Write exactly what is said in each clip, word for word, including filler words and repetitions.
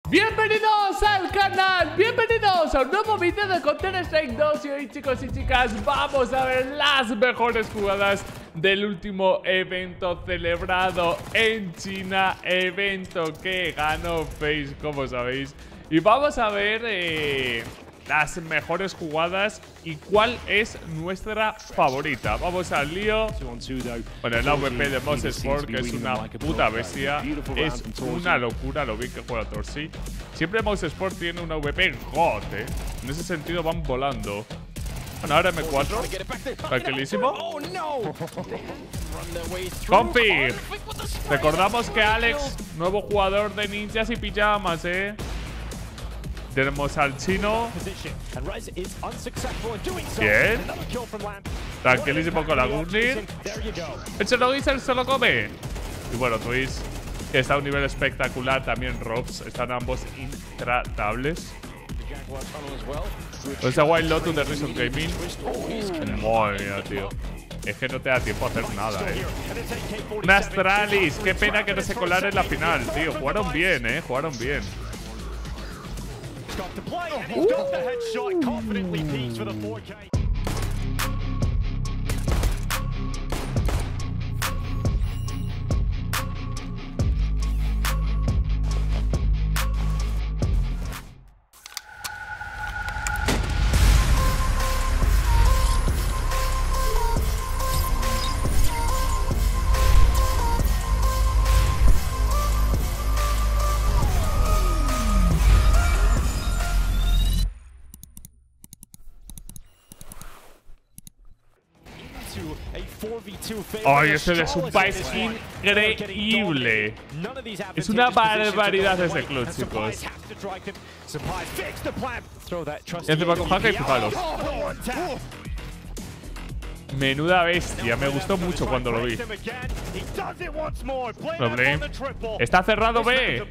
Bienvenidos al canal, bienvenidos a un nuevo vídeo de Counter-Strike dos. Y hoy, chicos y chicas, vamos a ver las mejores jugadas del último evento celebrado en China. Evento que ganó FaZe, como sabéis. Y vamos a ver eh, las mejores jugadas y cuál es nuestra favorita. Vamos al lío. Bueno, el A V P de Mouse Sport, que es una puta bestia. Es una locura lo bien que juega Torsi. Siempre Mouse Sport tiene una A V P God, eh. En ese sentido van volando. Bueno, ahora M cuatro. Tranquilísimo. Confi. Recordamos que Alex, nuevo jugador de ninjas y pijamas, eh. Tenemos al chino. Bien. Tranquilísimo con la Gurney. El Chernobyl se lo come. Y bueno, Twist, que está a un nivel espectacular. También Robs. Están ambos intratables. Pues a Wild Lotus de Reason Gaming. Madre mía, tío. Es que no te da tiempo a hacer nada, eh. Un Astralis. Qué pena que no se colara en la final, tío. Jugaron bien, eh. Jugaron bien. Ay, este de Supa es increíble. Es una barbaridad ese clutch, chicos. Y encima con Haka y fijaros. Menuda bestia, me gustó mucho cuando lo vi. Problem. Está cerrado B.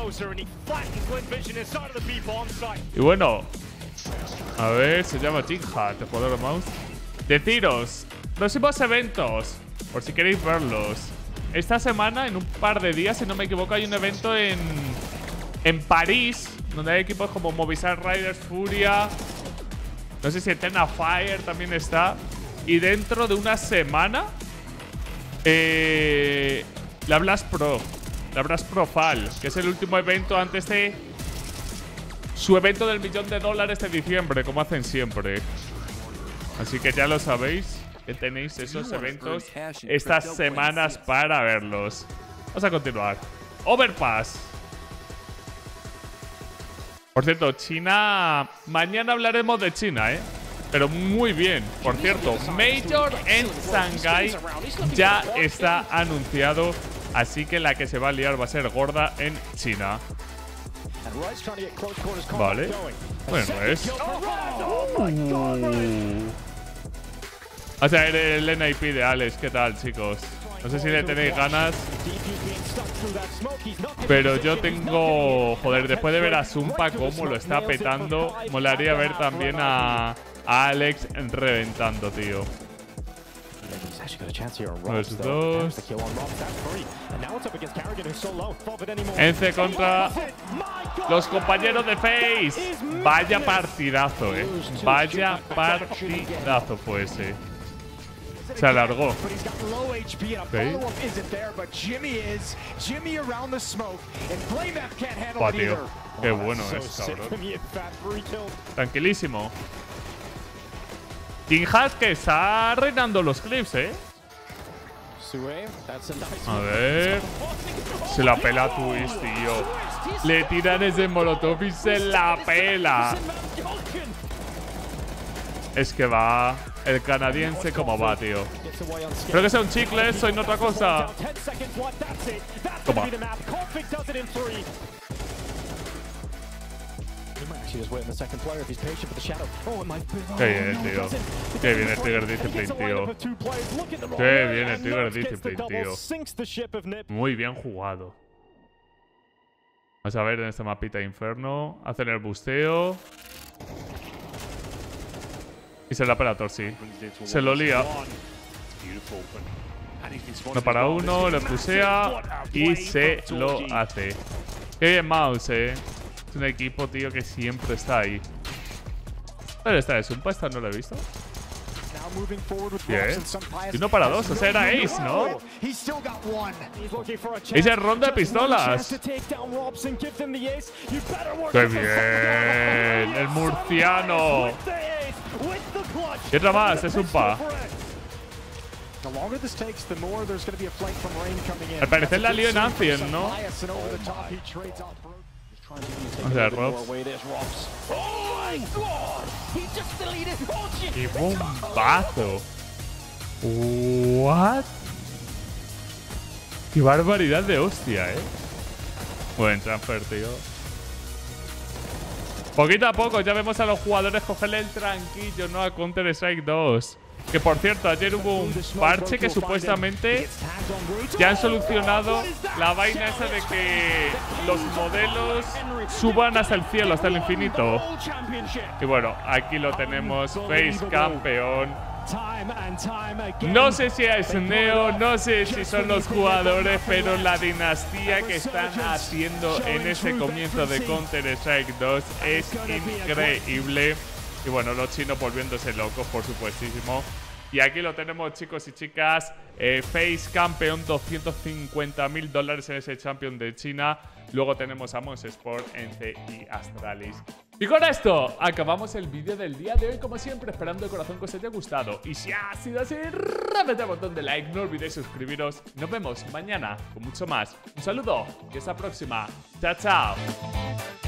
Y bueno, a ver, se llama Jinja, el jugador de Mouse. Deciros, próximos eventos, por si queréis verlos. Esta semana, en un par de días, si no me equivoco, hay un evento en, en París, donde hay equipos como Movistar Riders, Furia. No sé si Eternal Fire también está. Y dentro de una semana, eh, la Blast Pro, la Blast Profile, que es el último evento antes de su evento del millón de dólares de diciembre, como hacen siempre. Así que ya lo sabéis, que tenéis esos eventos estas semanas para verlos. Vamos a continuar. Overpass. Por cierto, China... Mañana hablaremos de China, ¿eh? Pero muy bien. Por cierto, Major en Shanghai ya está anunciado. Así que la que se va a liar va a ser gorda en China. Vale. Bueno, es... Uh. Vamos a ver el N I P de Alex. ¿Qué tal, chicos? No sé si le tenéis ganas, pero yo tengo... Joder, después de ver a Zumpa cómo lo está petando, molaría ver también a, a Alex reventando, tío. Los dos. Ence contra los compañeros de FaZe. Vaya partidazo, eh. Vaya partidazo fue ese. Se alargó. Okay. Buah, tío. Qué bueno es, cabrón. Tranquilísimo. Jinja que está reinando los clips, eh. A ver. Se la pela a Twist, tío. Le tiran ese molotov y se la pela. Es que va el canadiense como va, tío. Creo que sea un chicle eso y no otra cosa. Toma. Qué bien, tío. Qué bien el Trigger Discipline, tío. Qué bien el Trigger Discipline, tío. Muy bien jugado. Vamos a ver en esta mapita Inferno. Hacen el busteo. Y se la pela Torsi. Se lo lía. Uno para uno, le pusea y se lo hace. Qué bien Mouse, eh. Es un equipo, tío, que siempre está ahí. ¿Dónde está de Sumpa? ¿Esta no lo he visto? Bien. Y uno para dos, o sea, era Ace, ¿no? Esa es ronda de pistolas. ¡Qué bien! ¡El murciano! Y otra más, es un pa. Al parecer la lío en Ancient, ¿no? O sea, Robs. ¡Qué bombazo! ¿What? ¡Qué barbaridad de hostia, eh! Buen transfer, tío. Poquito a poco ya vemos a los jugadores cogerle el tranquillo, ¿no? A Counter-Strike dos. Que por cierto, ayer hubo un parche que supuestamente ya han solucionado la vaina esa de que los modelos suban hasta el cielo, hasta el infinito. Y bueno, aquí lo tenemos, Face campeón. No sé si es Neo, no sé si son los jugadores, pero la dinastía que están haciendo en ese comienzo de Counter-Strike dos es increíble. Y bueno, los chinos volviéndose locos, por supuestísimo. Y aquí lo tenemos, chicos y chicas. Eh, Face campeón, doscientos cincuenta mil dólares en ese champion de China. Luego tenemos a Mons Sport, Ence y Astralis. Y con esto acabamos el vídeo del día de hoy, como siempre, esperando de corazón que os haya gustado. Y si ha sido así, reventad el botón de like, no olvidéis suscribiros. Nos vemos mañana con mucho más. Un saludo y hasta la próxima. Chao, chao.